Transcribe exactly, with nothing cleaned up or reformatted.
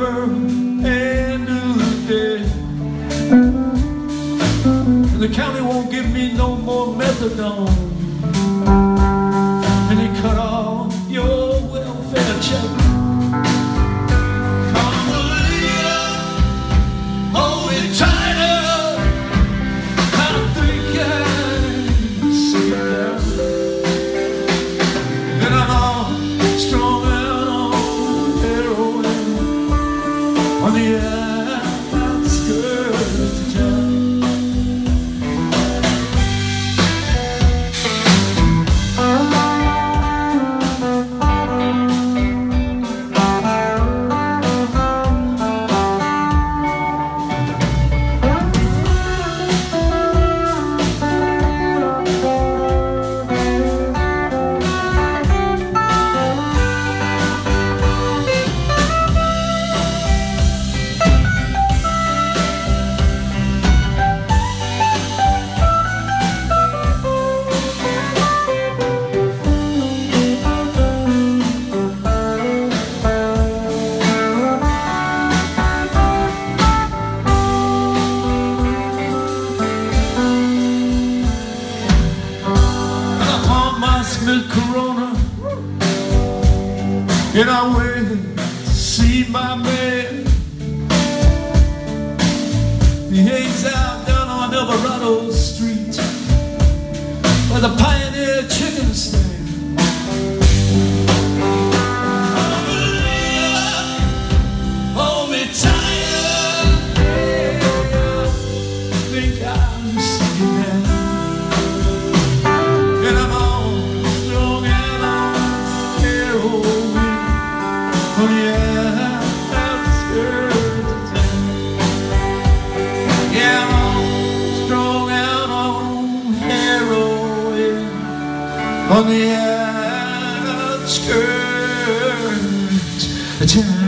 girl and new day. And the county won't give me no more methadone. And they cut off your welfare check. Carmelita, hold me tighter. I think I see it now. And I'm all strung out on heroin on the outskirts of town. Milk Corona, and I went to see my man. He hangs out down on Alvarado Street by the Pioneer Chicken stand. Hold me tight, yeah, I think I'm seeing that. And I'm all on the outskirts of town. Yeah, I'm strung out on heroin on the outskirts of town.